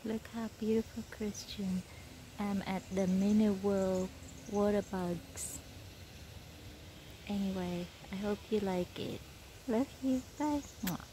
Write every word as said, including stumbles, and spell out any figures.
Look how beautiful, Christian. I'm at the mini world water bugs. Anyway, I hope you like it. Love you. Bye. Mwah.